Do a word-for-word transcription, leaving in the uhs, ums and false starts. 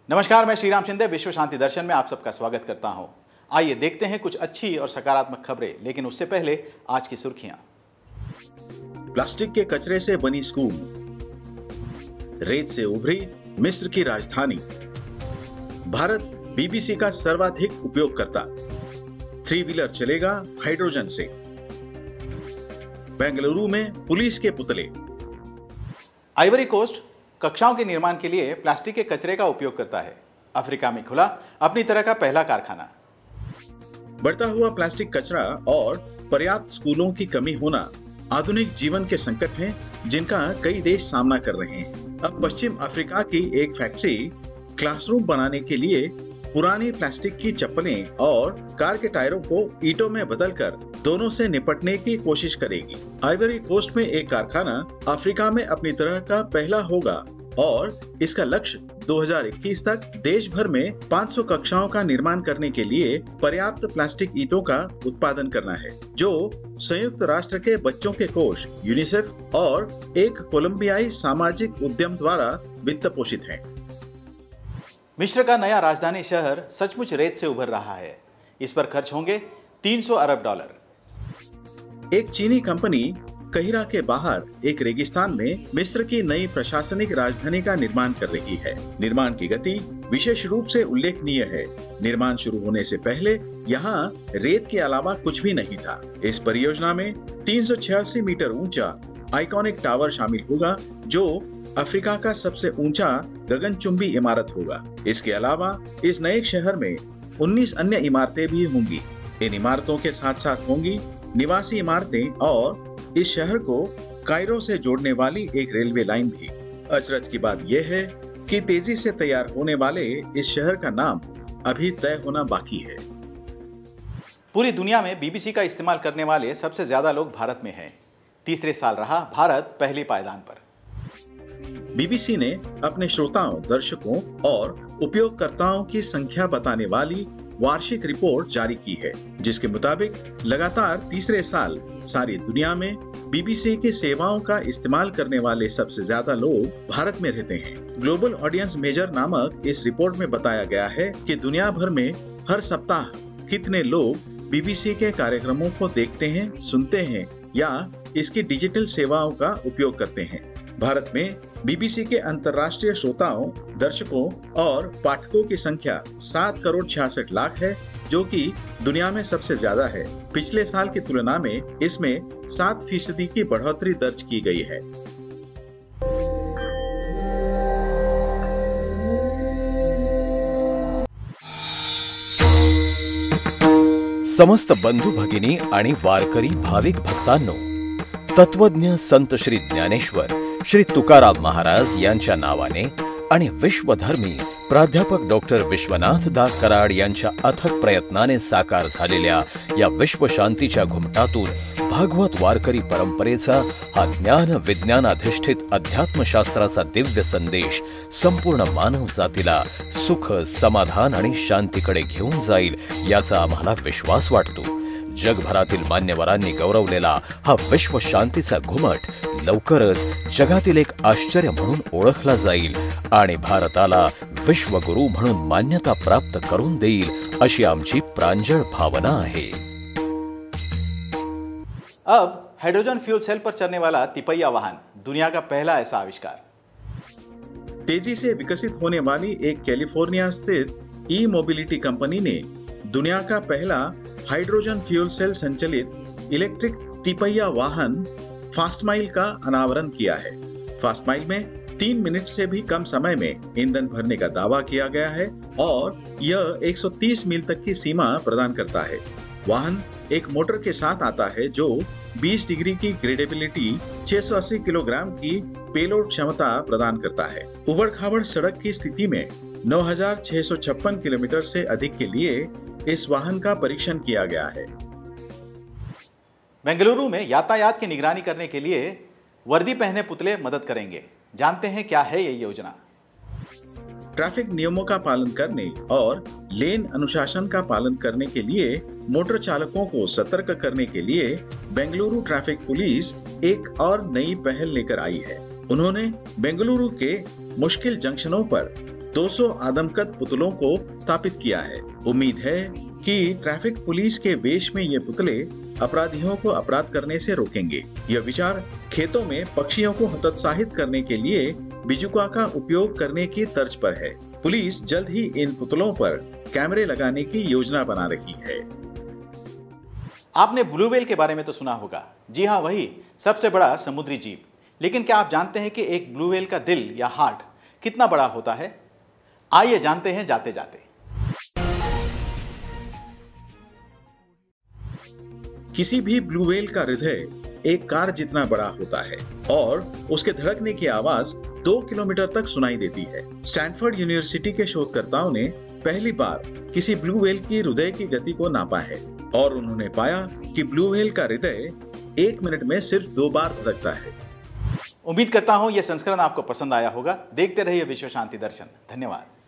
नमस्कार, मैं श्रीराम शिंदे विश्व शांति दर्शन में आप सबका स्वागत करता हूं। आइए देखते हैं कुछ अच्छी और सकारात्मक खबरें, लेकिन उससे पहले आज की सुर्खियां। प्लास्टिक के कचरे से बनी स्कूल, रेत से उभरी मिस्र की राजधानी, भारत बीबीसी का सर्वाधिक उपयोगकर्ता, थ्री व्हीलर चलेगा हाइड्रोजन से, बेंगलुरु में पुलिस के पुतले। आइवरी कोस्ट कक्षाओं के निर्माण के लिए प्लास्टिक के कचरे का उपयोग करता है। अफ्रीका में खुला अपनी तरह का पहला कारखाना। बढ़ता हुआ प्लास्टिक कचरा और पर्याप्त स्कूलों की कमी होना आधुनिक जीवन के संकट हैं जिनका कई देश सामना कर रहे हैं। अब पश्चिम अफ्रीका की एक फैक्ट्री क्लासरूम बनाने के लिए पुरानी प्लास्टिक की चप्पलें और कार के टायरों को ईंटों में बदलकर दोनों से निपटने की कोशिश करेगी। आइवरी कोस्ट में एक कारखाना अफ्रीका में अपनी तरह का पहला होगा और इसका लक्ष्य दो हज़ार इक्कीस तक देश भर में पाँच सौ कक्षाओं का निर्माण करने के लिए पर्याप्त प्लास्टिक ईंटों का उत्पादन करना है, जो संयुक्त राष्ट्र के बच्चों के कोष यूनिसेफ और एक कोलंबियाई सामाजिक उद्यम द्वारा वित्त पोषित है। मिस्र का नया राजधानी शहर सचमुच रेत से उभर रहा है। इस पर खर्च होंगे तीन सौ अरब डॉलर। एक चीनी कंपनी कहिरा के बाहर एक रेगिस्तान में मिस्र की नई प्रशासनिक राजधानी का निर्माण कर रही है। निर्माण की गति विशेष रूप से उल्लेखनीय है। निर्माण शुरू होने से पहले यहाँ रेत के अलावा कुछ भी नहीं था। इस परियोजना में तीन सौ छियासी मीटर ऊंचा आइकॉनिक टावर शामिल होगा, जो अफ्रीका का सबसे ऊंचा गगनचुंबी इमारत होगा। इसके अलावा इस नए शहर में उन्नीस अन्य इमारतें भी होंगी। इन इमारतों के साथ साथ होंगी निवासी इमारतें और इस शहर को कायरो से जोड़ने वाली एक रेलवे लाइन भी। अचरज की बात यह है कि तेजी से तैयार होने वाले इस शहर का नाम अभी तय होना बाकी है। पूरी दुनिया में बीबीसी का इस्तेमाल करने वाले सबसे ज्यादा लोग भारत में हैं। तीसरे साल रहा भारत पहली पायदान पर। बीबीसी ने अपने श्रोताओं, दर्शकों और उपयोगकर्ताओं की संख्या बताने वाली वार्षिक रिपोर्ट जारी की है, जिसके मुताबिक लगातार तीसरे साल सारी दुनिया में बीबीसी की सेवाओं का इस्तेमाल करने वाले सबसे ज्यादा लोग भारत में रहते हैं। ग्लोबल ऑडियंस मेजर नामक इस रिपोर्ट में बताया गया है कि दुनिया भर में हर सप्ताह कितने लोग बीबीसी के कार्यक्रमों को देखते हैं, सुनते हैं या इसकी डिजिटल सेवाओं का उपयोग करते हैं। भारत में बीबीसी के अंतर्राष्ट्रीय श्रोताओं, दर्शकों और पाठकों की संख्या सात करोड़ छियासठ लाख है, जो कि दुनिया में सबसे ज्यादा है। पिछले साल की तुलना में इसमें सात फीसदी की बढ़ोतरी दर्ज की गई है। समस्त बंधू भगिनी आणि वारकरी भाविक भक्तांनो, तत्वज्ञ संत श्री ज्ञानेश्वर श्री तुकाराम महाराज यांच्या नावाने आणि विश्वधर्मी प्राध्यापक डॉक्टर विश्वनाथ दास कराड यांच्या अथक प्रयत्नाने साकार झालेल्या या विश्वशांतीच्या घुमटातून भागवत वारकरी परंपरेचा हा ज्ञान विज्ञानाधिष्ठित अध्यात्मशास्त्राचा दिव्य संदेश संपूर्ण मानव जातीला सुख, समाधान आणि शांतीकडे घेऊन जाईल याचा आम्हाला विश्वास वाटतो। जगभरातील मान्यवरांनी गौरवलेला हा विश्व शांतीचा घुमट लवकरच जगातील एक आश्चर्य म्हणून ओळखला जाईल आणि भारताला विश्वगुरु म्हणून मान्यता प्राप्त करून देईल अशी आमची प्रांजळ भावना आहे। अब हाइड्रोजन फ्यूल सेल पर चलने वाला तिपैया वाहन, दुनिया का पहला ऐसा आविष्कार। तेजी से विकसित होने वाली एक कैलिफोर्निया स्थित ई मोबिलिटी कंपनी ने दुनिया का पहला हाइड्रोजन फ्यूल सेल संचालित इलेक्ट्रिक तिपैया वाहन फास्ट माइल का अनावरण किया है। फास्ट माइल में तीन मिनट से भी कम समय में ईंधन भरने का दावा किया गया है और यह एक सौ तीस मील तक की सीमा प्रदान करता है। वाहन एक मोटर के साथ आता है जो बीस डिग्री की ग्रेडेबिलिटी, छह सौ अस्सी किलोग्राम की पेलोड क्षमता प्रदान करता है। उबड़-खाबड़ सड़क की स्थिति में नौ हज़ार छह सौ छप्पन किलोमीटर से अधिक के लिए इस वाहन का परीक्षण किया गया है। बेंगलुरु में यातायात की निगरानी करने के लिए वर्दी पहने पुतले मदद करेंगे। जानते हैं क्या है ये योजना। ट्रैफिक नियमों का पालन करने और लेन अनुशासन का पालन करने के लिए मोटर चालकों को सतर्क करने के लिए बेंगलुरु ट्रैफिक पुलिस एक और नई पहल लेकर आई है। उन्होंने बेंगलुरु के मुश्किल जंक्शनों पर दो सौ आदमकद पुतलों को स्थापित किया है। उम्मीद है कि ट्रैफिक पुलिस के वेश में ये पुतले अपराधियों को अपराध करने से रोकेंगे। यह विचार खेतों में पक्षियों को हतोत्साहित करने के लिए बिजुका का उपयोग करने की तर्ज पर है। पुलिस जल्द ही इन पुतलों पर कैमरे लगाने की योजना बना रही है। आपने ब्लू व्हेल के बारे में तो सुना होगा। जी हाँ, वही सबसे बड़ा समुद्री जीव। लेकिन क्या आप जानते हैं कि एक ब्लू व्हेल का दिल या हार्ट कितना बड़ा होता है? आइए जानते हैं जाते जाते। किसी भी ब्लू व्हेल का हृदय एक कार जितना बड़ा होता है और उसके धड़कने की आवाज दो किलोमीटर तक सुनाई देती है। स्टैनफोर्ड यूनिवर्सिटी के शोधकर्ताओं ने पहली बार किसी ब्लू व्हेल की हृदय की गति को नापा है और उन्होंने पाया कि ब्लू व्हेल का हृदय एक मिनट में सिर्फ दो बार धड़कता है। उम्मीद करता हूं यह संस्करण आपको पसंद आया होगा। देखते रहिए विश्व शांति दर्शन। धन्यवाद।